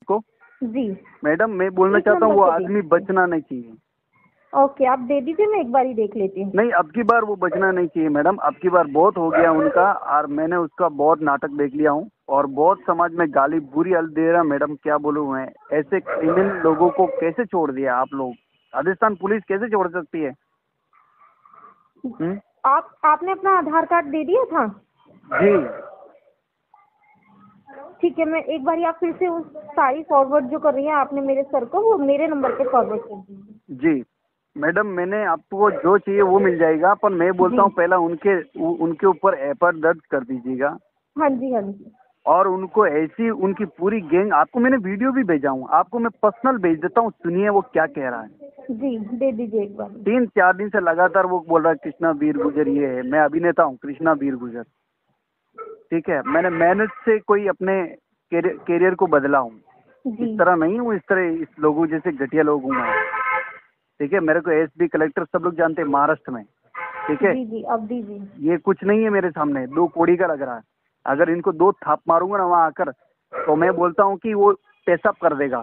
उसको। जी मैडम मैं बोलना चाहता हूँ वो आदमी बचना नहीं चाहिए। ओके, आप दे दीजिए, मैं एक बार ही देख लेती हूँ। नहीं, अब की बार वो बचना नहीं चाहिए मैडम, अब की बार बहुत हो गया उनका, और मैंने उसका बहुत नाटक देख लिया हूँ और बहुत समाज में गाली बुरी हल दे रहा। मैडम क्या बोलूँ मैं, ऐसे क्रिमिनल लोगों को कैसे छोड़ दिया आप लोग, राजस्थान पुलिस कैसे छोड़ सकती है? आपने अपना आधार कार्ड दे दिया था? जी ठीक है, मैं एक बार आप फिर से उस सारी फॉरवर्ड जो कर रही हैं आपने मेरे सर को, वो मेरे नंबर पे फॉरवर्ड कर दीजिए। जी मैडम, मैंने आपको जो चाहिए वो मिल जाएगा, पर मैं बोलता हूँ पहला उनके ऊपर एफआईआर दर्ज कर दीजिएगा। हाँ जी हाँ जी। और उनको ऐसी उनकी पूरी गैंग, आपको मैंने वीडियो भी भेजा हूँ, आपको मैं पर्सनल भेज देता हूँ, सुनिए वो क्या कह रहा है। जी दे दीजिए एक बार। 3-4 दिन से लगातार वो बोल रहा है कृष्णा वीर गुर्जर ये है, मैं अभिनेता हूँ कृष्णा वीर गुर्जर। ठीक है, मैंने मेहनत से कोई अपने कैरियर को बदला हूँ, इस तरह नहीं हूँ, इस तरह इस लोगों जैसे घटिया लोग हूँ मैं। ठीक है, मेरे को एसपी कलेक्टर सब लोग जानते हैं महाराष्ट्र में। ठीक है जी अब दीजिए। ये कुछ नहीं है मेरे सामने, 2 कौड़ी का लग रहा है। अगर इनको 2 थाप मारूंगा ना वहाँ आकर, तो मैं बोलता हूँ कि वो पेशाब कर देगा।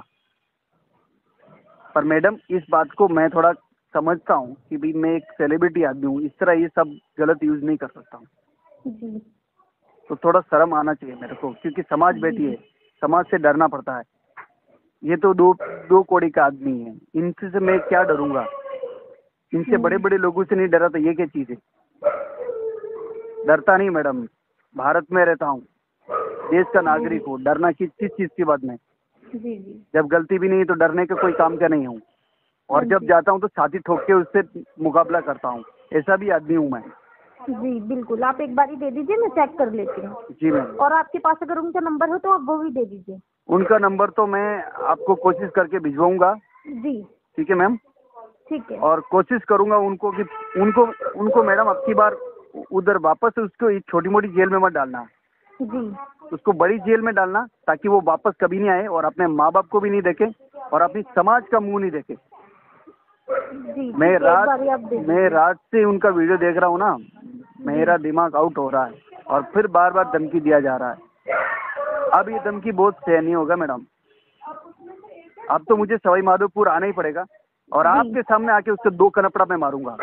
पर मैडम इस बात को मैं थोड़ा समझता हूँ कि भाई मैं एक सेलिब्रिटी आदमी हूँ, इस तरह ये सब गलत यूज नहीं कर सकता हूँ। तो थोड़ा शर्म आना चाहिए मेरे को, क्योंकि समाज बैठी है, समाज से डरना पड़ता है। ये तो दो कौड़ी का आदमी है, इनसे से मैं क्या डरूंगा? इनसे बड़े बड़े लोगों से नहीं डरा तो ये क्या चीज है? डरता नहीं मैडम, भारत में रहता हूँ, देश का नागरिक हूँ, डरना किस चीज की बात नहीं। जब गलती भी नहीं है तो डरने का कोई काम का नहीं हूँ, और जब जाता हूँ तो छाती ठोक के उससे मुकाबला करता हूँ, ऐसा भी आदमी हूँ मैं। जी बिल्कुल, आप एक बार ही दे दीजिए, मैं चेक कर लेती हूँ। जी मैम। और आपके पास अगर उनका नंबर हो तो आप वो भी दे दीजिए। उनका नंबर तो मैं आपको कोशिश करके भिजवाऊंगा। जी ठीक है मैम। ठीक है। और कोशिश करूंगा उनको कि उनको मैडम अब की बार उधर वापस उसको एक छोटी मोटी जेल में मत डालना जी, उसको बड़ी जेल में डालना, ताकि वो वापस कभी नहीं आए और अपने माँ बाप को भी नहीं देखे और अपनी समाज का मुंह नहीं देखे। जी मैं रात से उनका वीडियो देख रहा हूँ ना, मेरा दिमाग आउट हो रहा है और फिर बार बार धमकी दिया जा रहा है। अब ये धमकी बहुत सहन नहीं होगा मैडम, अब तो मुझे सवाई माधोपुर आना ही पड़ेगा और आपके सामने आके उसके 2 कनपड़ा में मारूंगा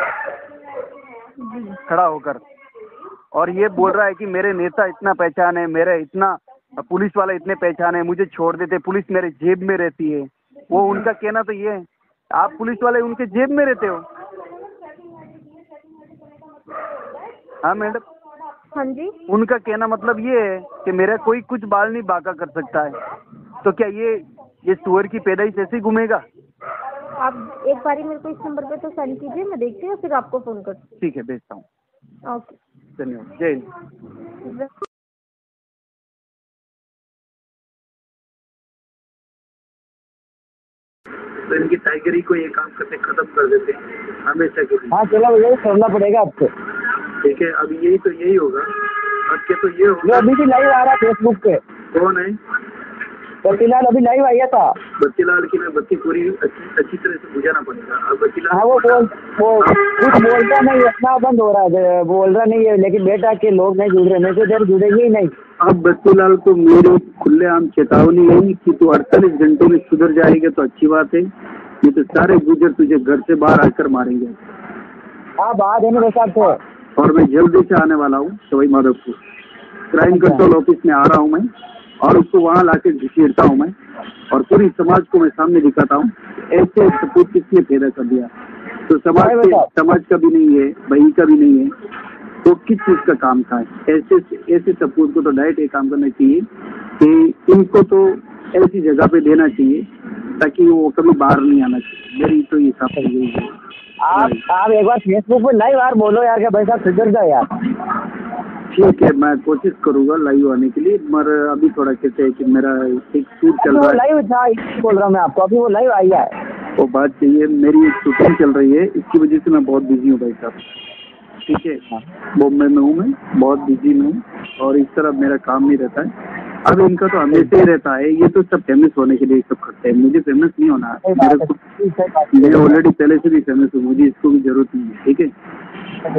खड़ा होकर। और ये बोल रहा है कि मेरे नेता इतना पहचान है, मेरे इतना पुलिस वाले इतने पहचान है, मुझे छोड़ देते, पुलिस मेरे जेब में रहती है। वो उनका कहना तो ये है, आप पुलिस वाले उनके जेब में रहते हो। हाँ मैडम। हाँ जी। उनका कहना मतलब ये है कि मेरा कोई कुछ बाल नहीं बांका कर सकता है। तो क्या ये सुअर की पैदाइश ऐसे ही घूमेगा? आप एक बारी मेरे को इस नंबर पे तो सेंड कीजिए, मैं देखती हूँ फिर आपको फोन करती हूँ। ठीक है, भेजता हूँ। ओके, धन्यवाद। जय हिंद। तो इनकी टाइगरी को ये काम करके खत्म कर देते हैं हमेशा के लिए। हाँ चलो भैया, करना पड़ेगा आपको। ठीक है, अभी यही होगा। अब क्या तो ये होगा। अभी भी लाइव आ रहा है फेसबुक पे। कौन है? बत्तीलाल अभी लाइव आया था। बत्तीलाल की ना बत्ती पूरी अच्छी तरह से बुझाना पड़ेगा। अब बत्तीलाल हाँ वो कुछ बोलता नहीं, अपना बंद हो रहा है, बोल रहा नहीं है, लेकिन बेटा के लोग नहीं जुड़ रहे, नहीं तो इधर जुड़ेंगे ही नहीं। अब बत्तीलाल को मेरी खुलेआम चेतावनी है कि तू 48 घंटों में सुधर जाएगा तो अच्छी बात है, ये तो सारे गुजर तुझे घर से बाहर आकर मारेंगे। हाँ बात है मेरे साथ तो। और मैं जल्दी से आने वाला हूँ Sawai Madhopur, crime control office में आ रहा हूँ मैं, और उसको वहाँ लाके घसीटता हूँ मैं, और पूरी समाज को मैं सामने दिखाता हूँ ऐसे सपूत किसने पैदा कर दिया। तो समाज का भी नहीं है, भाई का भी नहीं है, तो किस चीज का काम था? ऐसे सपूत को तो डायरेक्ट ये काम करना चाहिए कि इनको तो ऐसी जगह पे देना चाहिए ताकि वो कभी बाहर नहीं आना चाहिए। मेरी तो ये सब यही है। आप एक बार फेसबुक पे लाइव यार बोलो यार, क्या भाई साहब सुधर जाए यार। ठीक है, मैं कोशिश करूंगा लाइव आने के लिए, मगर अभी थोड़ा कहते हैं कि मेरा एक शूट चल रहा है। लाइव था बोल रहा हूँ मैं आपको, अभी वो लाइव आई है। वो बात चाहिए, मेरी एक शूटिंग चल रही है, इसकी वजह से मैं बहुत बिजी हूँ भाई साहब। ठीक है, बॉम्बे में हूँ मैं, बहुत बिजी में हूँ और इस तरह मेरा काम नहीं रहता है। अब इनका तो हमेशा ही रहता है, ये तो सब फेमस होने के लिए सब करते हैं, मुझे फेमस नहीं होना है। मैं ऑलरेडी पहले से भी फेमस हूँ, मुझे इसको भी जरूरत नहीं है। ठीक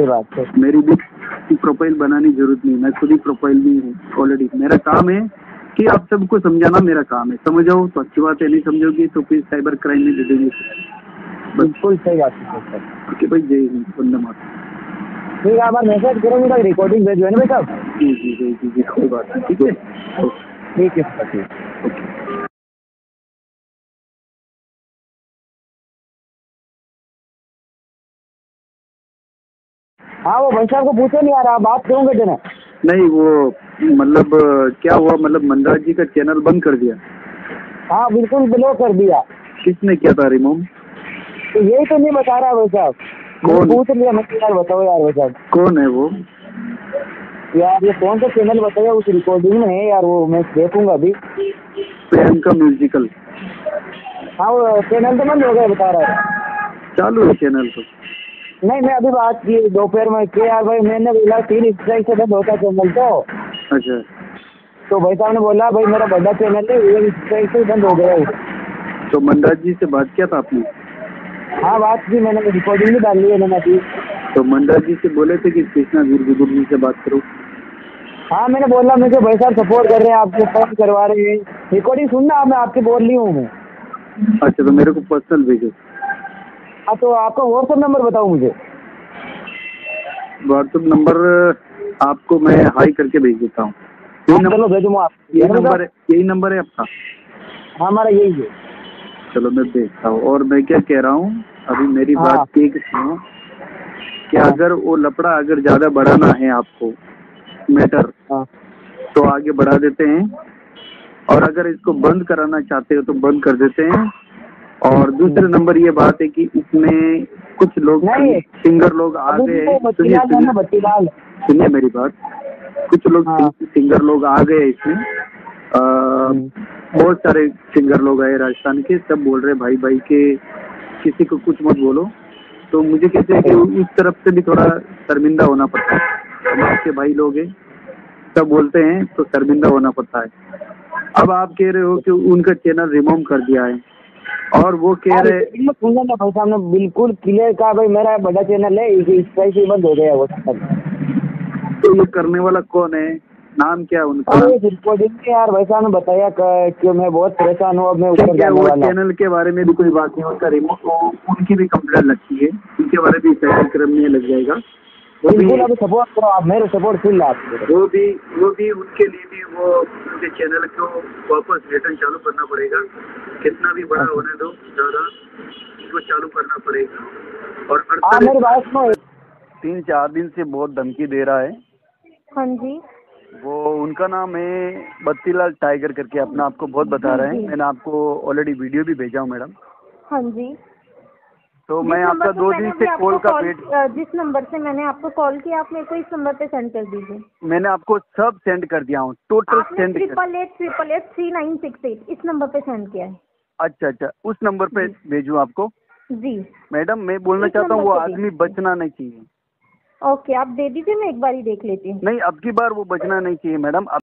है, मेरी भी प्रोफाइल बनाने की जरूरत नहीं, मैं खुद ही प्रोफाइल भी हूँ ऑलरेडी। मेरा काम है कि आप सबको समझाना मेरा काम है, समझ जाओ तो अच्छी बात है, नहीं समझोगी तो फिर साइबर क्राइम में दे देंगे। बिल्कुल सही बात है सर। ओके भाई, जय हिंद, वंदे मातरम। ठीक है, आप मैसेज करेंगे तो रिकॉर्डिंग भेजो है ना भाई साहब? जी जी जी जी जी, कोई बात नहीं, ठीक है, ठीक है सर, ठीक है। ओके। हाँ वो भाई साहब को पूछो नहीं यार, आप बात करोगे थे ना? नहीं वो मतलब क्या हुआ, मतलब मंदार जी का चैनल बंद कर दिया? हाँ बिल्कुल ब्लॉक कर दिया। किसने किया था रिमूव? तो यही तो नहीं बता रहा भाई साहब। कौन? पूछ लिया मैं, यार बताओ यार भाई साहब। कौन है वो? यार ये कौन सा चैनल बताया, उस रिकॉर्डिंग में है यार, वो मैं देखूंगा अभी। प्रियंका म्यूजिकल। हाँ वो चैनल तो बंद हो गया बता रहा है। चालू है चैनल तो? नहीं मैं अभी बात की दोपहर में कि यार भाई मैंने बोला 3 स्ट्राइक से बंद होता चैनल अच्छा। तो भाई साहब ने बोला भाई मेरा बड़ा चैनल है, 1 स्ट्राइक से बंद हो गया है। तो मंदार जी से बात किया था आपने? हाँ बात की मैंने, रिकॉर्डिंग भी डाल ली है मैंने अभी। तो मंदार जी से बोले थे कि कृष्णा वीर जी से बात करो? हाँ मैंने बोला मुझे भाई साहब सपोर्ट कर रहे हैं, आपको फोन करवा रहे हैं, रिकॉर्डिंग सुनना आप, मैं आपकी बोल रही हूँ मैं। अच्छा, तो मेरे को पर्सनल भेजो। हाँ तो आपका व्हाट्सएप नंबर बताओ मुझे। व्हाट्सएप नंबर आपको मैं हाई करके भेज देता हूँ। चलो भेजूँ आप। यही नंबर है आपका? हाँ हमारा यही है। चलो मैं भेजता हूँ। और मैं क्या कह रहा हूँ, अभी मेरी हाँ। बात ठीक सुनो कि अगर वो लफड़ा अगर ज्यादा बढ़ाना है आपको मैटर, हाँ। तो आगे बढ़ा देते हैं, और अगर इसको बंद कराना चाहते हो तो बंद कर देते हैं। और दूसरे नंबर ये बात है कि इसमें कुछ लोग सिंगर लोग आ गए। सुनिए मेरी बात, कुछ लोग सिंगर लोग आ गए इसमें, बहुत सारे सिंगर लोग आए राजस्थान के, सब बोल रहे भाई भाई के किसी को कुछ मत बोलो। तो मुझे कहते हैं कि उस तरफ से भी थोड़ा शर्मिंदा होना पड़ता है, समाज के भाई लोग हैं सब बोलते हैं तो शर्मिंदा होना पड़ता है। अब आप कह रहे हो कि उनका चैनल रिमूव कर दिया है, और वो कह रहे भाई साहब ने बिल्कुल क्लियर कहा भाई मेरा बड़ा चैनल है, इस से बंद हो गया वो। तो ये करने वाला कौन है, नाम क्या है उनका? यार भाई साहब ने बताया कि मैं बहुत परेशान हूँ, अब मैं ऊपर जाने वाला हूँ। चैनल के बारे में भी कोई बात नहीं, उनका रिमूव उनकी भी कंप्लेंट लगती है, उनके बारे में साइबर क्राइम में लग जाएगा। बिल्कुल अभी सपोर्ट करो आप, मेरे सपोर्ट फुल आपको। वो भी उनके लिए भी वो उनके चैनल को वापस रिटर्न चालू करना पड़ेगा, कितना भी बड़ा होने दो ज्यादा उसको चालू करना पड़ेगा। और मेरी बात में 3-4 दिन से बहुत धमकी दे रहा है। हाँ जी। वो उनका नाम है बत्तीलाल टाइगर करके, अपना आपको बहुत बता रहे हैं। मैंने आपको ऑलरेडी वीडियो भी भेजा हूँ मैडम। हाँ जी। तो मैं आपका 2 दिन से कॉल का वेट, जिस नंबर से मैंने आपको कॉल किया आप मेरे को इस नंबर पे सेंड कर दीजिए। मैंने आपको सब सेंड कर दिया हूँ, टोटल सेंड। 88883968 इस नंबर पे सेंड किया है। अच्छा, उस नंबर पे भेजूँ आपको? जी मैडम, मैं बोलना चाहता हूँ वो आदमी बचना नहीं चाहिए। ओके, आप दे दीजिए, मैं एक बार ही देख लेती हूँ। नहीं, अब की बार वो बचना नहीं चाहिए मैडम।